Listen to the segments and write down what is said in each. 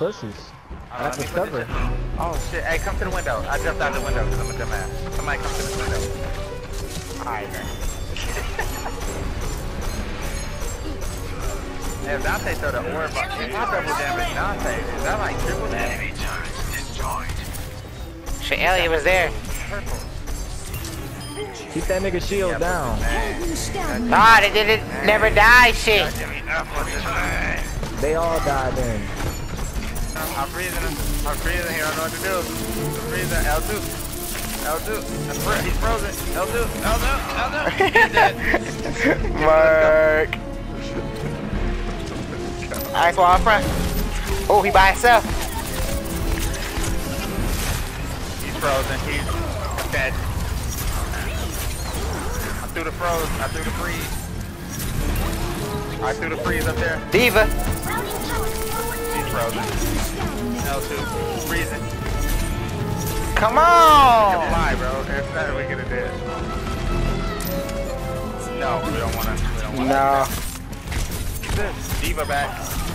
bushes. That's the cover. Oh shit! Hey, come to the window. I jumped out the window because I'm a dumbass. Somebody come to the window. Alright, man. Hey, if Dante throw the orb up, if I double damage Dante, is that like triple damage? Shit, Elliot was there. Purple. Keep that nigga shield down. Nah, they didn't never die shit. They all died then. I'm freezing him. I'm freezing here. I don't know what to do. I'm freezing. L2. L2. He's frozen. L2. L2. L2. He's dead. Mark. Ice wall up front. Oh, he by himself. He's frozen. He's dead. I threw the froze. I threw the freeze. I threw the freeze up there. Diva. He's frozen. L2. Freezing. Come on. Can fly, bro. There's nothing we could have did. No, we don't want to. No. Diva back.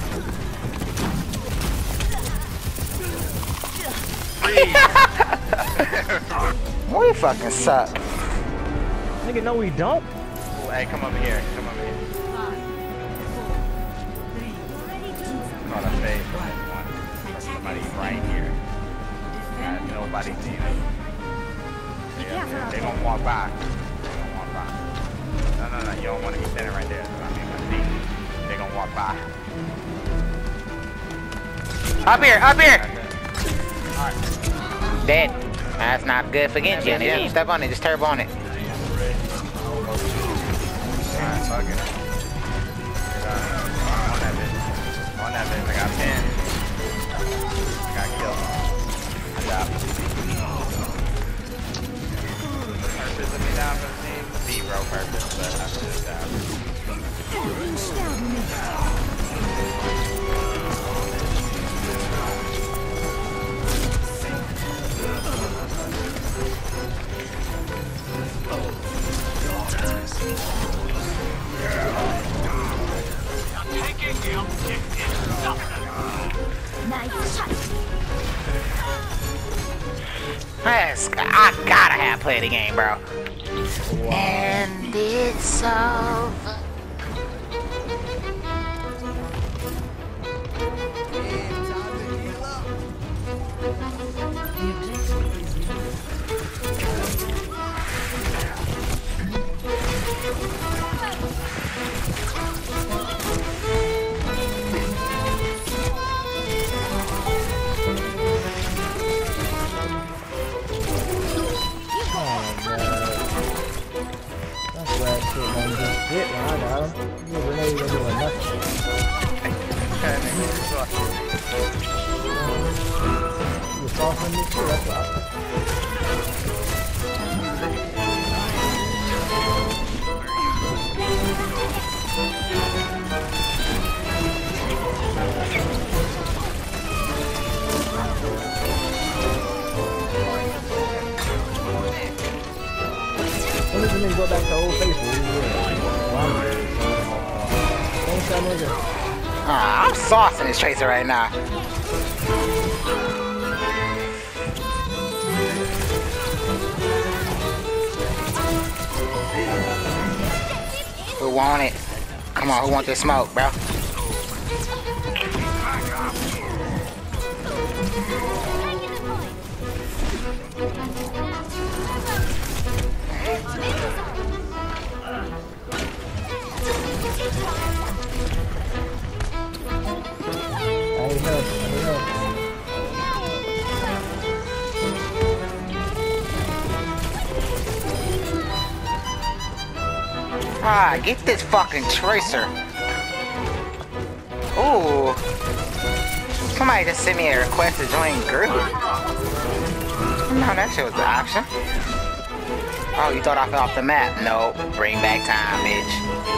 We fucking suck. Nigga, no we don't. Hey, come over here. Come over here. Call a fade. Somebody right here. Nobody sees it. They gonna walk by. They gonna walk by. No. You don't want to be standing right there. I mean, they gonna walk by. Up here, up here. Alright. Dead. That's not good for Genji. Yeah. Step on it, just turbo on it. Alright, fuck it. On that bitch. I got 10. Got killed. I got purpose of me down for the team. Zero purpose, but I should have Yes, I gotta have played the game, bro. Wow. And it's over. Shit, man, I got him. You never know you're doing nothing. You soften me too, that's what when does the nigga go back to old Facebook? I'm saucing this Tracer right now. Who want it? Come on, who want this smoke, bro? Ah, get this fucking Tracer. Ooh. Somebody just sent me a request to join group. No, that shit was the option. Oh, you thought I fell off the map? No, bring back time, bitch.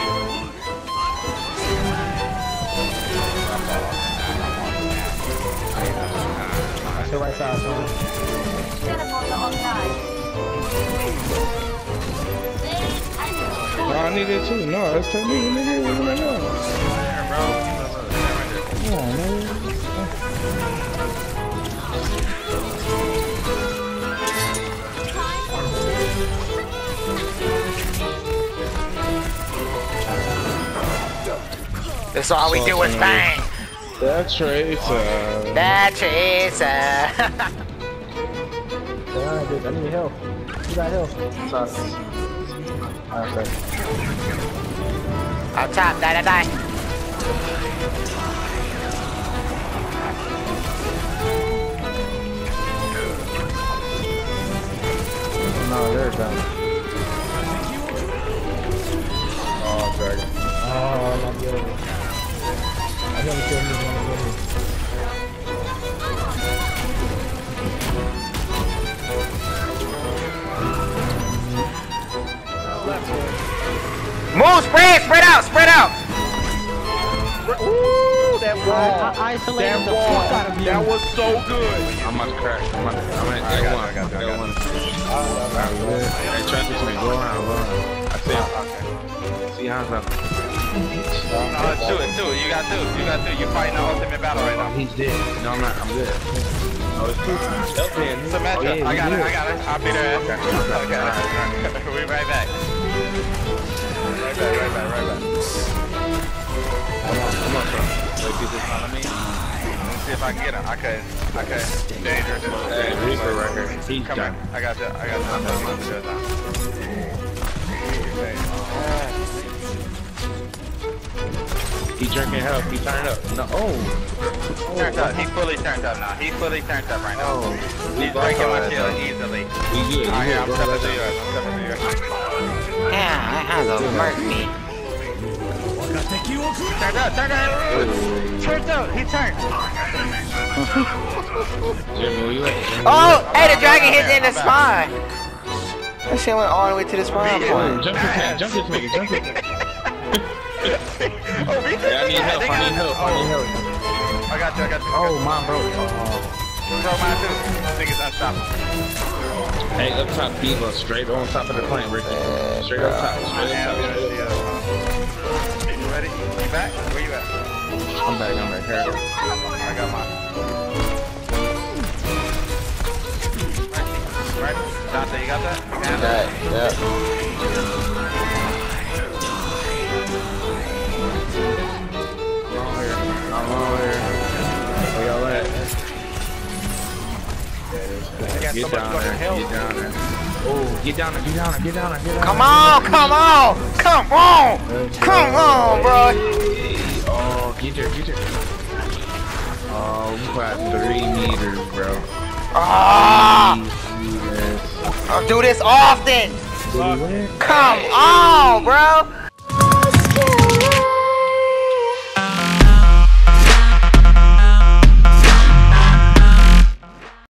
That's the right side, No, I need it too. No, it's telling me, nigga. Come on, man. That's all we do is bang. That's right. That's it. Alright, dude, I need help. You got help. Sorry. Alright, Up top, die. no, they're down. Oh, dragon. Oh, not good. I'm gonna kill me. Move, spread out. Ooh, that wall. I isolated the fuck out of you. That was so good. I'm about to crash. I'm at day one. Hey, try to me. Go around. I said, see how it's up. No, do it. You got to. You're fighting the ultimate battle right now. He's dead. No, I'm not. I'm good. Oh, it's two times. It's a matchup. I got it. I'll be there. Okay. We'll be right back. Right back. Come on, bro. Wait, keep this on me. Let me see if I can get him. Okay. Dangerous. Hey, Reaper right here. He's Come done. here. I got you. He drinking help. He turned up. No. Turned up. He fully turned up now. He's fully turned up right now. He's breaking my shield easily. He good. Alright, I'm coming to yours. Yeah, that has a mercy. Turned up. He turned. Jimmy, where you at? Oh, hey, the dragon hit in the spine. That shit went all the way to the spine. Jump this nigga. Oh, me too. Yeah, I need help. I got you. Oh, my bro. Throw mine too. Niggas unstoppable. Hey, up top, Diva, straight on top of the plane, Ricky. Straight up top. You ready? You back? Where you at? I'm back here. I got mine. Right. Dante, you got that? Yeah. I'm on here. Where y'all at? Get down there. Oh, get down there. Come on, bro. Oh, get there. Oh, we got 3 meters, bro. I'll do this often. Come on, bro.